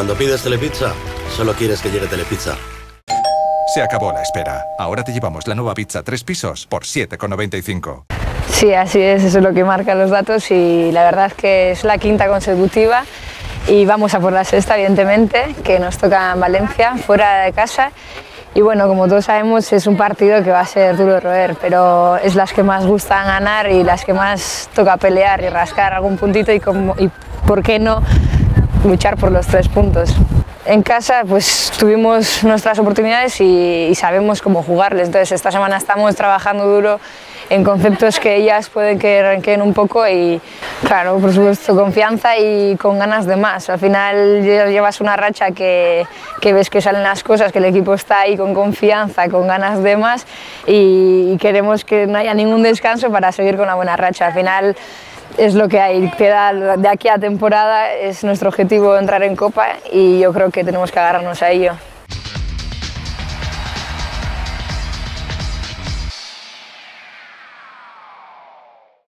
Cuando pides Telepizza, solo quieres que llegue Telepizza. Se acabó la espera. Ahora te llevamos la nueva pizza 3 pisos por 7,95. Sí, así es, eso es lo que marcan los datos y la verdad es que es la quinta consecutiva y vamos a por la sexta, evidentemente, que nos toca en Valencia, fuera de casa. Y bueno, como todos sabemos, es un partido que va a ser duro de roer, pero es las que más gustan ganar y las que más toca pelear y rascar algún puntito y ¿por qué no luchar por los 3 puntos? En casa pues tuvimos nuestras oportunidades y sabemos cómo jugarles, entonces esta semana estamos trabajando duro en conceptos que ellas pueden que ranqueen un poco y claro, por supuesto, confianza y con ganas de más. Al final llevas una racha que ves que salen las cosas, que el equipo está ahí con confianza, con ganas de más y queremos que no haya ningún descanso para seguir con una buena racha. Al final es lo que hay, queda de aquí a temporada, es nuestro objetivo entrar en Copa y yo creo que tenemos que agarrarnos a ello.